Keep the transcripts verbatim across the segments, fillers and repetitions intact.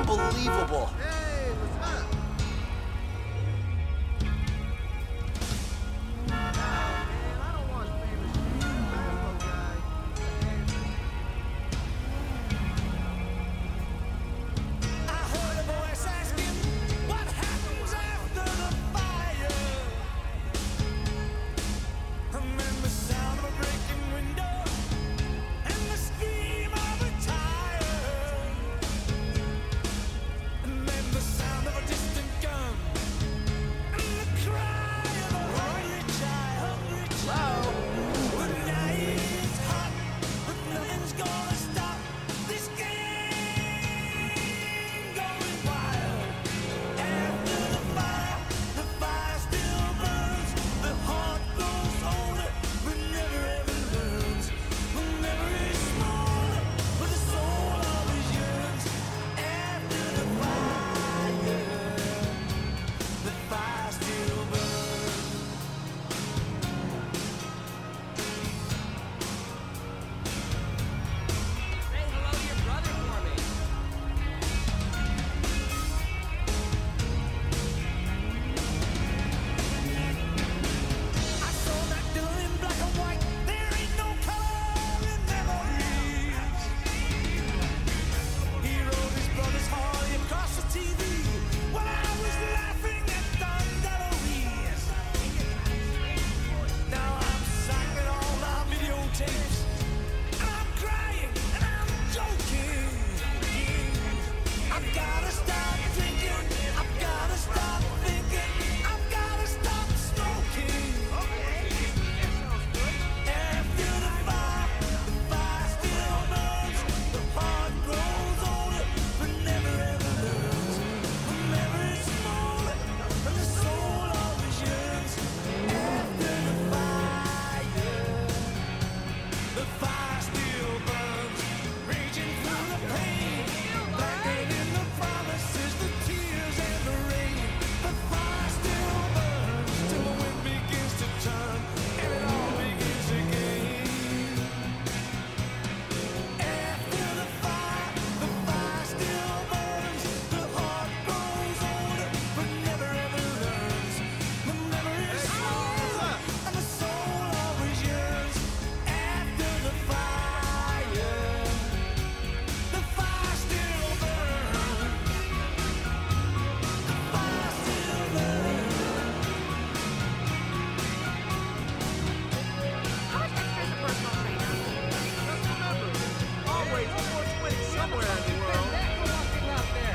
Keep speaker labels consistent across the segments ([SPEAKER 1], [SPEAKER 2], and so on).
[SPEAKER 1] Unbelievable.
[SPEAKER 2] Hey, what's up? Nah, man, I don't want famous shit. I'm a guy.
[SPEAKER 3] I heard a voice asking, what happens after the fire? And then the sound of a breaking window and the scream of a tire. And then the sound of a distant gun and the cry of a hungry child, hungry child. The night is hot, but nothing's gonna stop this game going wild. After the fire, the fire still burns. The heart grows older, but never ever learns. The memory is smaller, but the soul always yearns. After the fire, the fire still burns.
[SPEAKER 4] Say hello to your brother for me.
[SPEAKER 3] I saw that girl in black and white. There ain't no color in memories. He rode his brother's Harley across the T V while I was laughing at Thunder Louise. Now I'm signing all my videotapes, and I'm crying and I'm joking. I've gotta stop drinking. I've gotta stop thinking. I've gotta stop smoking. After the fire, the fire still burns. The heart grows older, but never ever learns. The memory's smaller, and the soul always yearns. After the fire, the fire still burns. Raging through the pain, blackening in the promises, the tears and the rain. The fire still burns till the wind begins to turn, and it all begins again. After the fire, the fire still burns. The heart grows older, but never ever learns. The memory is smaller, and the soul always yearns. After the fire, the fire still burns. The fire still burns.
[SPEAKER 4] How much extra is a personal trainer? Just remember, always four twenty somewhere in the world. Walking out there.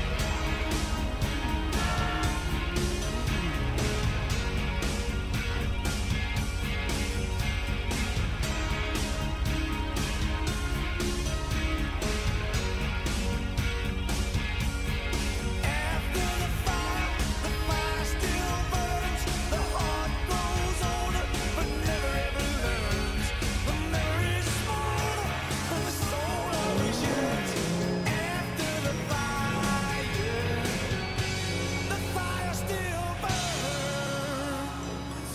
[SPEAKER 3] After the fire, the fire still burns. The heart grows older, but never ever learns. The memory is smaller, but the soul always yearns. After the fire, the fire still burns.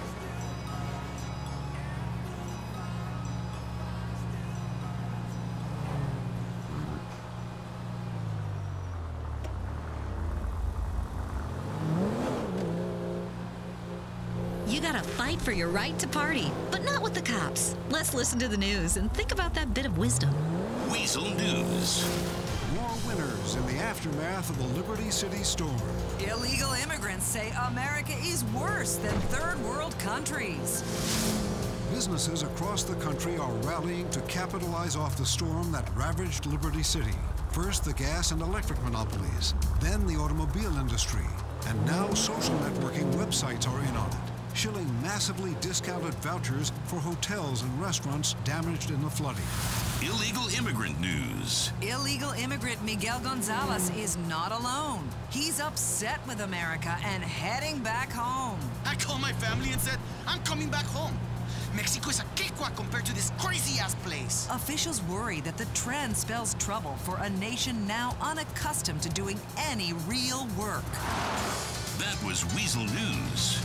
[SPEAKER 5] You gotta fight for your right to party, but not with the cops. Let's listen to the news and think about that bit of wisdom.
[SPEAKER 6] Weasel News.
[SPEAKER 7] More winners in the aftermath of the Liberty City storm.
[SPEAKER 8] Illegal immigrants say America is worse than third world countries.
[SPEAKER 7] Businesses across the country are rallying to capitalize off the storm that ravaged Liberty City. First, the gas and electric monopolies, then the automobile industry, and now social networking websites are in on it, shilling massively discounted vouchers for hotels and restaurants damaged in the flooding.
[SPEAKER 6] Illegal immigrant news.
[SPEAKER 8] Illegal immigrant Miguel Gonzalez is not alone. He's upset with America and heading back home.
[SPEAKER 9] I called my family and said, I'm coming back home. Mexico is a cakewalk compared to this crazy-ass place.
[SPEAKER 8] Officials worry that the trend spells trouble for a nation now unaccustomed to doing any real work.
[SPEAKER 6] That was Weasel News.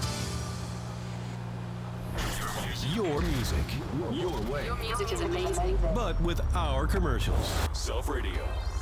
[SPEAKER 10] Your music, your way.
[SPEAKER 11] Your music is amazing.
[SPEAKER 10] But with our commercials. Self Radio.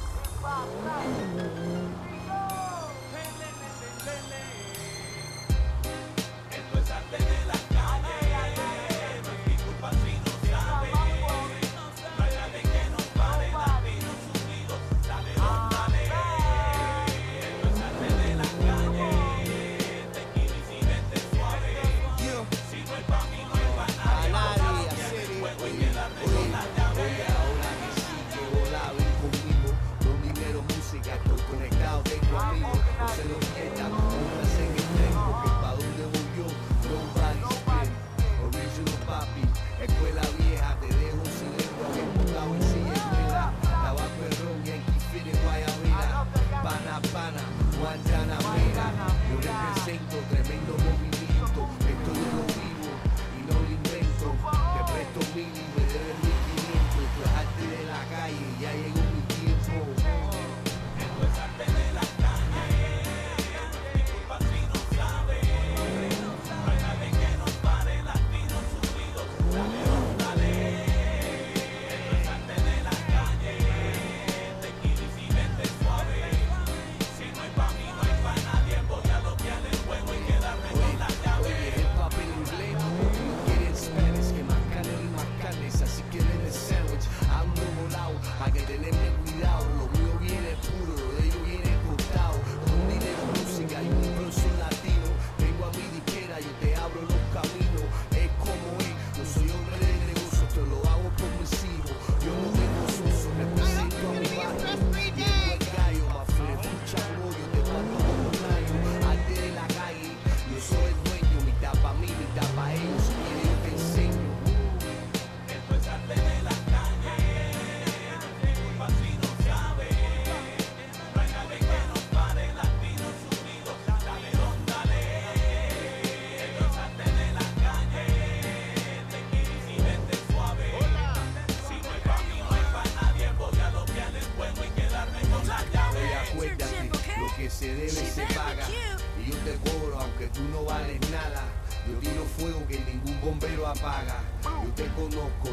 [SPEAKER 1] Yo te conozco